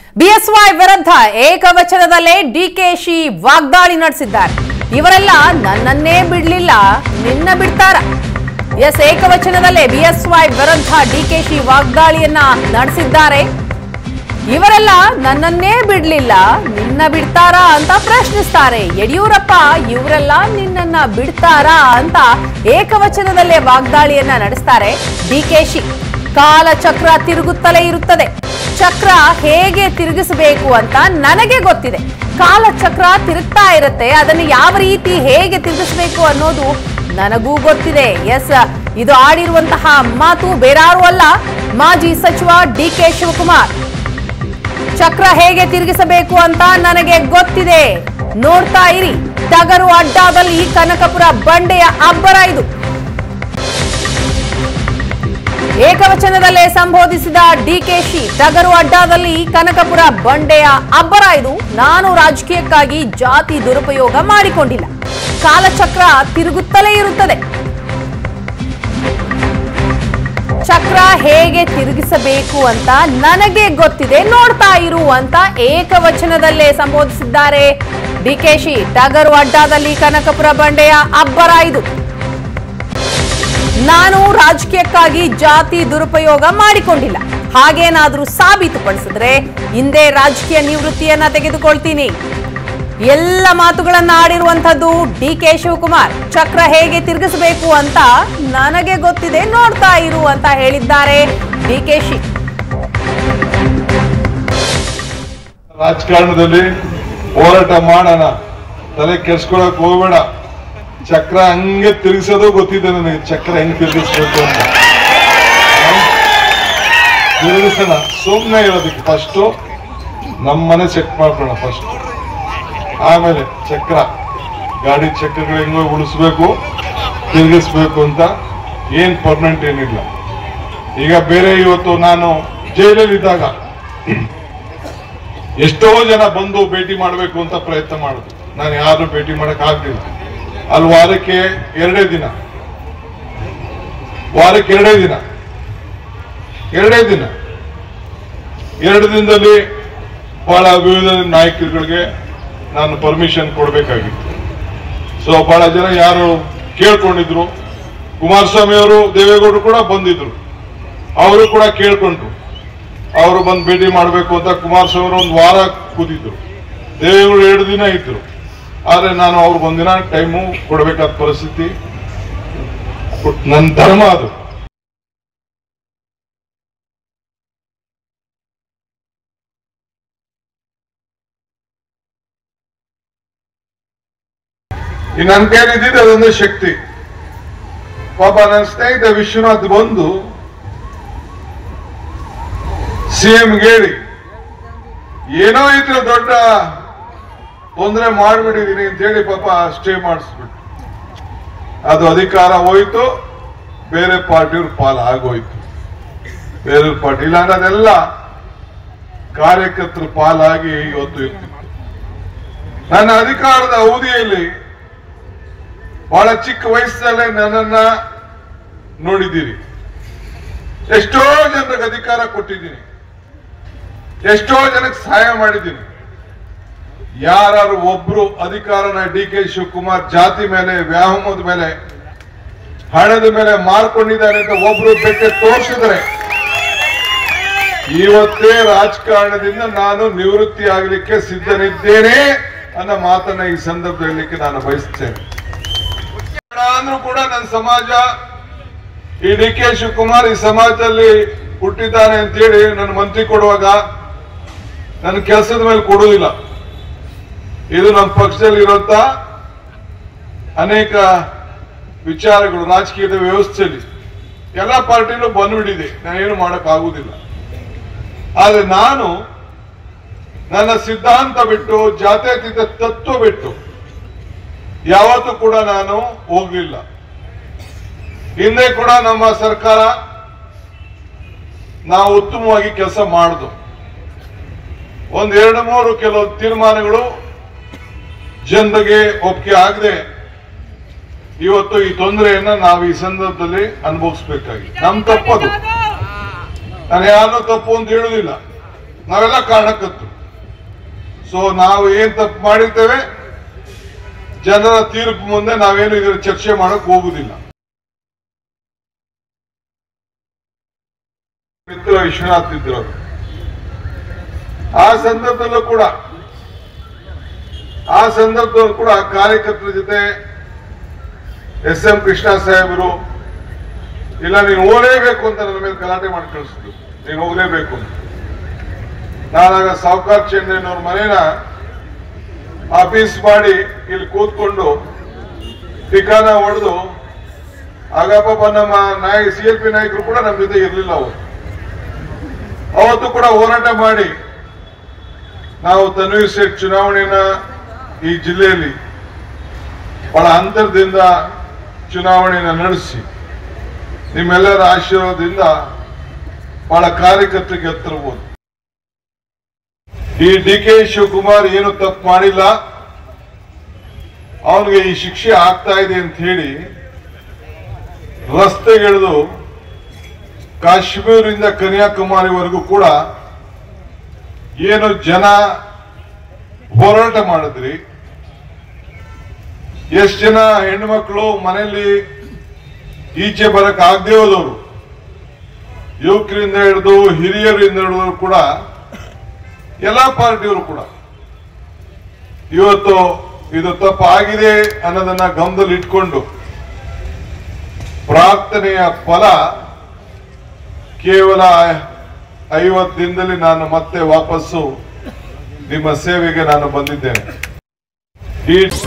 BSY ವಿರುದ್ಧ ಏಕವಚನದಲ್ಲೇ ಡಿಕೆಶಿ ವಾಗ್ದಾಳಿ ನಡೆಸಿದ್ದಾರೆ. ಇವರೆಲ್ಲ ನನ್ನನ್ನೇ ಬಿಡಲಿಲ್ಲ, ನಿನ್ನ ಬಿಡ್ತಾರ? ಎಸ್, ಏಕವಚನದಲ್ಲೇ ಬಿಎಸ್ವೈ ವಿರುದ್ಧ ಡಿಕೆಶಿ ವಾಗ್ದಾಳಿಯನ್ನ ನಡೆಸಿದ್ದಾರೆ. ಇವರೆಲ್ಲ ನನ್ನನ್ನೇ ಬಿಡಲಿಲ್ಲ, ನಿನ್ನ ಬಿಡ್ತಾರಾ ಅಂತ ಪ್ರಶ್ನಿಸ್ತಾರೆ. ಯಡಿಯೂರಪ್ಪ ಇವರೆಲ್ಲ ನಿನ್ನನ್ನ ಬಿಡ್ತಾರಾ ಅಂತ ಏಕವಚನದಲ್ಲೇ ವಾಗ್ದಾಳಿಯನ್ನ ನಡೆಸ್ತಾರೆ ಡಿಕೆಶಿ. ಕಾಲಚಕ್ರ ತಿರುಗುತ್ತಲೇ ಇರುತ್ತದೆ. ಚಕ್ರ ಹೇಗೆ ತಿರುಗಿಸಬೇಕು ಅಂತ ನನಗೆ ಗೊತ್ತಿದೆ. ಕಾಲಚಕ್ರ ತಿರುಗ್ತಾ ಇರುತ್ತೆ, ಅದನ್ನು ಯಾವ ರೀತಿ ಹೇಗೆ ತಿರುಗಿಸಬೇಕು ಅನ್ನೋದು ನನಗೂ ಗೊತ್ತಿದೆ. ಎಸ್, ಇದು ಆಡಿರುವಂತಹ ಮಾತು ಬೇರಾರು ಅಲ್ಲ, ಮಾಜಿ ಸಚಿವ ಡಿಕೆ ಶಿವಕುಮಾರ್. ಚಕ್ರ ಹೇಗೆ ತಿರುಗಿಸಬೇಕು ಅಂತ ನನಗೆ ಗೊತ್ತಿದೆ, ನೋಡ್ತಾ ಇರಿ. ಟಗರು ಅಡ್ಡಾದಲ್ಲಿ ಕನಕಪುರ ಬಂಡೆಯ ಅಬ್ಬರ ಇದು. ಏಕವಚನದಲ್ಲೇ ಸಂಬೋಧಿಸಿದ ಡಿಕೆಶಿ, ಟಗರು ಅಡ್ಡಾದಲ್ಲಿ ಕನಕಪುರ ಬಂಡೆಯ ಅಬ್ಬರ ಇದು. ನಾನು ರಾಜಕೀಯಕ್ಕಾಗಿ ಜಾತಿ ದುರುಪಯೋಗ ಮಾಡಿಕೊಂಡಿಲ್ಲ. ಕಾಲಚಕ್ರ ತಿರುಗುತ್ತಲೇ ಇರುತ್ತದೆ. ಚಕ್ರ ಹೇಗೆ ತಿರುಗಿಸಬೇಕು ಅಂತ ನನಗೆ ಗೊತ್ತಿದೆ, ನೋಡ್ತಾ ಇರು ಅಂತ ಏಕವಚನದಲ್ಲೇ ಸಂಬೋಧಿಸಿದ್ದಾರೆ ಡಿಕೆಶಿ. ಟಗರು ಅಡ್ಡಾದಲ್ಲಿ ಕನಕಪುರ ಬಂಡೆಯ ಅಬ್ಬರ ಇದು. ನಾನು ರಾಜಕೀಯಕ್ಕಾಗಿ ಜಾತಿ ದುರುಪಯೋಗ ಮಾಡಿಕೊಂಡಿಲ್ಲ. ಹಾಗೇನಾದ್ರೂ ಸಾಬೀತುಪಡಿಸಿದ್ರೆ ಹಿಂದೆ ರಾಜಕೀಯ ನಿವೃತ್ತಿಯನ್ನ ತೆಗೆದುಕೊಳ್ತೀನಿ. ಎಲ್ಲ ಮಾತುಗಳನ್ನ ಆಡಿರುವಂತದ್ದು ಡಿಕೆ ಶಿವಕುಮಾರ್. ಚಕ್ರ ಹೇಗೆ ತಿರುಗಿಸಬೇಕು ಅಂತ ನನಗೆ ಗೊತ್ತಿದೆ, ನೋಡ್ತಾ ಇರು ಅಂತ ಹೇಳಿದ್ದಾರೆ ಡಿಕೆಶಿ. ರಾಜಕಾರಣದಲ್ಲಿ ಹೋರಾಟ ಮಾಡೋಣ, ತಲೆ ಕೆಡ್ಸ್ಕೊಳಕ್ ಹೋಗ್ಬೇಡ. ಚಕ್ರ ಹಂಗೆ ತಿರುಗಿಸೋದು ಗೊತ್ತಿದೆ ನನಗೆ, ಚಕ್ರ ಹೆಂಗ್ ತಿರುಗಿಸ್ಬೇಕು ಅಂತ. ತಿರುಗಿಸೋಣ, ಸುಮ್ಮನೆ ಇರೋದಕ್ಕೆ ಫಸ್ಟು ನಮ್ಮನೆ ಚೆಕ್ ಮಾಡ್ಕೋಣ ಫಸ್ಟ್, ಆಮೇಲೆ ಚಕ್ರ ಗಾಡಿ ಚಕ್ರಗಳು ಹೆಂಗೋ ಉಳಿಸ್ಬೇಕು, ತಿರುಗಿಸ್ಬೇಕು ಅಂತ ಏನ್ ಪರ್ಮನೆಂಟ್ ಏನಿಲ್ಲ. ಈಗ ಬೇರೆ ಇವತ್ತು ನಾನು ಜೈಲಲ್ಲಿ ಇದ್ದಾಗ ಎಷ್ಟೋ ಜನ ಬಂದು ಭೇಟಿ ಮಾಡಬೇಕು ಅಂತ ಪ್ರಯತ್ನ ಮಾಡಿದ್ರು. ನಾನು ಯಾರು ಭೇಟಿ ಮಾಡಕ್ ಆಗ್ಲಿಲ್ಲ. ಅಲ್ಲಿ ವಾರಕ್ಕೆ ಎರಡೇ ದಿನ ಎರಡು ದಿನದಲ್ಲಿ ಬಹಳ ವಿವಿಧ ನಾಯಕರುಗಳಿಗೆ ನಾನು ಪರ್ಮಿಷನ್ ಕೊಡಬೇಕಾಗಿತ್ತು. ಸೊ ಬಹಳ ಜನ ಯಾರು ಕೇಳ್ಕೊಂಡಿದ್ರು, ಕುಮಾರಸ್ವಾಮಿ ಅವರು, ದೇವೇಗೌಡರು ಕೂಡ ಬಂದಿದ್ರು, ಅವರು ಕೂಡ ಕೇಳ್ಕೊಂಡ್ರು. ಅವರು ಬಂದು ಭೇಟಿ ಮಾಡಬೇಕು ಅಂತ ಕುಮಾರಸ್ವಾಮಿ ಅವರು ಒಂದು ವಾರ ಕೂತಿದ್ರು, ದೇವೇಗೌಡರು 2 ದಿನ ಇದ್ರು. ಆದ್ರೆ ನಾನು ಅವ್ರಿಗೆ ಒಂದಿನ ಟೈಮು ಕೊಡಬೇಕಾದ ಪರಿಸ್ಥಿತಿ, ನನ್ನ ಧರ್ಮ ಅದು. ಈ ನನ್ನ ಕೈಲಿದ್ದಿದ್ದು ಅದೊಂದೇ ಶಕ್ತಿ. ಪಾಪ ನನ್ನ ಸ್ನೇಹಿತ ವಿಶ್ವನಾಥ್ ಬಂದು ಸಿಎಂ ಹೇಳಿ ಏನೋ ಇದ್ರೆ ದೊಡ್ಡ ತೊಂದರೆ ಮಾಡ್ಬಿಟ್ಟಿದೀನಿ ಅಂತ ಹೇಳಿ ಪಾಪ ಸ್ಟೇ ಮಾಡಿಸ್ಬಿಟ್ಟು, ಅದು ಅಧಿಕಾರ ಹೋಯ್ತು, ಬೇರೆ ಪಾರ್ಟಿಯವ್ರ ಪಾಲು ಆಗೋಯ್ತು. ಬೇರೆ ಪಾರ್ಟಿ ಇಲ್ಲಾಂದ್ರೆ ಅದೆಲ್ಲ ಕಾರ್ಯಕರ್ತರ ಪಾಲಾಗಿ ಇವತ್ತು ಇರ್ತಿತ್ತು. ನನ್ನ ಅಧಿಕಾರದ ಅವಧಿಯಲ್ಲಿ ಬಹಳ ಚಿಕ್ಕ ವಯಸ್ಸಲ್ಲೇ ನನ್ನನ್ನ ನೋಡಿದ್ದೀರಿ. ಎಷ್ಟೋ ಜನರಿಗೆ ಅಧಿಕಾರ ಕೊಟ್ಟಿದ್ದೀನಿ, ಎಷ್ಟೋ ಜನಕ್ಕೆ ಸಹಾಯ ಮಾಡಿದ್ದೀನಿ. ಯಾರು ಒಬ್ರು ಅಧಿಕಾರನ ಡಿಕೆ ಶಿವಕುಮಾರ್ ಜಾತಿ ಮೇಲೆ, ವ್ಯಾಮೋಹದ ಮೇಲೆ, ಹಣದ ಮೇಲೆ ಮಾರ್ಕೊಂಡಿದ್ದಾರೆ ಅಂತ ಒಬ್ರು ಬೆಟ್ಟ ತೋರಿಸಿದ್ರೆ ಇವತ್ತೇ ರಾಜಕಾರಣದಿಂದ ನಾನು ನಿವೃತ್ತಿ ಆಗಲಿಕ್ಕೆ ಸಿದ್ಧನಿದ್ದೇನೆ ಅನ್ನೋ ಮಾತನ್ನ ಈ ಸಂದರ್ಭದಲ್ಲಿ ನಾನು ಬಯಸ್ತೇನೆ. ಅಂದ್ರೂ ಕೂಡ ನನ್ನ ಸಮಾಜ, ಈ ಡಿಕೆ ಶಿವಕುಮಾರ್ ಈ ಸಮಾಜದಲ್ಲಿ ಹುಟ್ಟಿದ್ದಾನೆ ಅಂತೇಳಿ ನನ್ನ ಮಂತ್ರಿ ಕೊಡುವಾಗ ನನ್ನ ಕೆಲಸದ ಮೇಲೆ ಕೊಡುವುದಿಲ್ಲ. ಇದು ನಮ್ಮ ಪಕ್ಷದಲ್ಲಿ ಇರುವಂತ ಅನೇಕ ವಿಚಾರಗಳು ರಾಜಕೀಯದ ವ್ಯವಸ್ಥೆಯಲ್ಲಿ ಎಲ್ಲ ಪಾರ್ಟಿನೂ ಬಂದ್ಬಿಟ್ಟಿದೆ, ನಾನೇನು ಮಾಡಕ್ ಆಗುದಿಲ್ಲ. ಆದ್ರೆ ನಾನು ನನ್ನ ಸಿದ್ಧಾಂತ ಬಿಟ್ಟು, ಜಾತ್ಯತೀತ ತತ್ವ ಬಿಟ್ಟು ಯಾವತ್ತೂ ಕೂಡ ನಾನು ಹೋಗ್ಲಿಲ್ಲ. ಹಿಂದೆ ಕೂಡ ನಮ್ಮ ಸರ್ಕಾರ ನಾವು ಉತ್ತಮವಾಗಿ ಕೆಲಸ ಮಾಡುದು. 1-2-3 ಕೆಲವು ತೀರ್ಮಾನಗಳು ಜನರಿಗೆ ಒಪ್ಪಿಗೆ ಆಗದೆ ಇವತ್ತು ಈ ತೊಂದರೆಯನ್ನ ನಾವು ಈ ಸಂದರ್ಭದಲ್ಲಿ ಅನುಭವಿಸಬೇಕಾಗಿದೆ. ನಮ್ ತಪ್ಪದು, ನಾನು ಯಾರನ್ನೂ ತಪ್ಪು ಅಂತ ಹೇಳುದಿಲ್ಲ. ನಾವೆಲ್ಲ ಕಾರಣಕರ್ತರು. ಸೊ ನಾವು ಏನ್ ತಪ್ಪು ಮಾಡಿರ್ತೇವೆ ಜನರ ತೀರ್ಪು ಮುಂದೆ ನಾವೇನು ಇದರ ಚರ್ಚೆ ಮಾಡಕ್ ಹೋಗುದಿಲ್ಲ. ಮಿತ್ರ ವಿಶ್ವನಾಥ್ ಇದ್ರು, ಆ ಸಂದರ್ಭದಲ್ಲೂ ಕೂಡ ಕಾರ್ಯಕರ್ತರ ಜೊತೆ SM ಕೃಷ್ಣ ಸಾಹೇಬರು ಇಲ್ಲ ನೀನು ಹೋಗಲೇಬೇಕು ಅಂತ ನನ್ನ ಮೇಲೆ ಗಲಾಟೆ ಮಾಡಿ ಕಳಿಸಿದ್ರು, ನೀನು ಹೋಗಲೇಬೇಕು ಅಂತ. ನಾನಾಗ ಸಾವುಕಾರ್ ಚೆನ್ನೈನವ್ರ ಮನೇನ ಆಫೀಸ್ ಮಾಡಿ ಇಲ್ಲಿ ಕೂತ್ಕೊಂಡು ಟಿಕಾನ ಹೊಡೆದು, ಆಗ ಪಾಪ ನಮ್ಮ CLP ನಾಯಕರು ಕೂಡ ನಮ್ಮ ಜೊತೆ ಇರಲಿಲ್ಲ. ಅವತ್ತು ಕೂಡ ಹೋರಾಟ ಮಾಡಿ ನಾವು ತನ್ವೀರ್ ಸೇಠ್ ಚುನಾವಣೆನ ಈ ಜಿಲ್ಲೆಯಲ್ಲಿ ಬಹಳ ಅಂತರದಿಂದ ಚುನಾವಣೆಯನ್ನು ನಡೆಸಿ ನಿಮ್ಮೆಲ್ಲರ ಆಶೀರ್ವಾದದಿಂದ ಬಹಳ ಕಾರ್ಯಕರ್ತರಿಗೆ ಹತ್ತಿರಬಹುದು. ಈ DK ಶಿವಕುಮಾರ್ ಏನು ತಪ್ಪು ಮಾಡಿಲ್ಲ, ಅವನಿಗೆ ಈ ಶಿಕ್ಷೆ ಆಗ್ತಾ ಇದೆ ಅಂತ ಹೇಳಿ ರಸ್ತೆಗಿಳಿದು ಕಾಶ್ಮೀರದಿಂದ ಕನ್ಯಾಕುಮಾರಿವರೆಗೂ ಕೂಡ ಏನು ಜನ ಹೋರಾಟ ಮಾಡಿದ್ರಿ, ಎಷ್ಟು ಜನ ಹೆಣ್ಮಕ್ಳು ಮನೆಯಲ್ಲಿ ಈಚೆ ಬರಕ್ ಆಗದೆ ಹೋದವರು, ಯುವಕರಿಂದ ಹಿಡಿದು ಹಿರಿಯರಿಂದ ಹಿಡಿದು ಕೂಡ ಎಲ್ಲಾ ಪಾರ್ಟಿಯವರು ಕೂಡ ಇವತ್ತು ಇದು ತಪ್ಪಾಗಿದೆ ಅನ್ನೋದನ್ನ ಗಮನದಲ್ಲಿ ಇಟ್ಕೊಂಡು ಪ್ರಾರ್ಥನೆಯ ಫಲ ಕೇವಲ 50 ದಿನದಲ್ಲಿ ನಾನು ಮತ್ತೆ ವಾಪಸ್ಸು ನಿಮ್ಮ ಸೇವೆಗೆ ನಾನು ಬಂದಿದ್ದೇನೆ.